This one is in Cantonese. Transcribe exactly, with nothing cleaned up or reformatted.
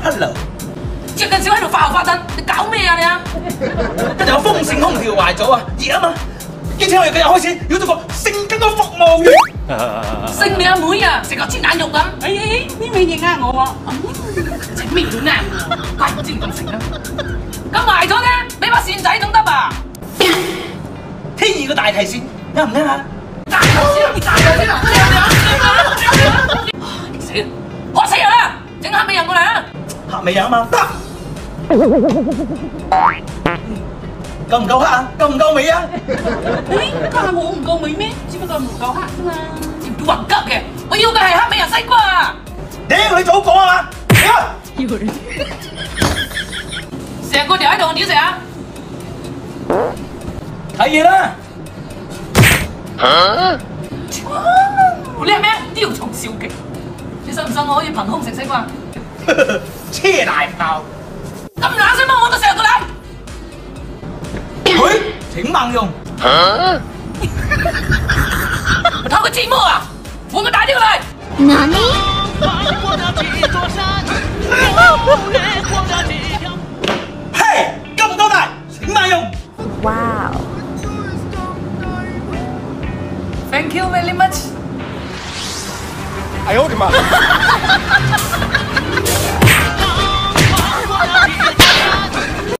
Hello。 着緊少喺度發吽發震，你搞咩啊你啊？ 一陣有風扇空調壞咗啊，熱啊嘛！兼且我哋今日開始要做個性感嘅服務員。 姓你阿妹啊，食個煎眼肉咁。 哎哎，呢味嘢呃我喎。 食咩都啱喎，怪唔知你咁食啊！咁埋咗咧，俾把扇仔總得吧？ 天然嘅大提線啱唔啱啊？ 大頭先啊！大頭先啊！死啦！學死人啦！整黑美人過嚟啊！ 黑美人啊嘛，得。夠唔夠黑啊？夠唔夠美啊？ 誒，家下我唔夠美咩？只不過唔夠黑啫嘛。 要混急嘅，我要嘅係黑美人西瓜啊！ 屌你早講啊嘛！ 成個條喺度點食啊？ 睇嘢啦！ 你係咩？雕蟲小技，你信唔信我可以憑空食西瓜？ 車大炮！ 咁冷水幫我都食過嚟。 喂，請慢用。 偷個節目啊！換個大啲過嚟。 哪裡？ 嘿，夠唔夠大？請慢用。 哇哦 Thank you very much。 哎呦我的媽！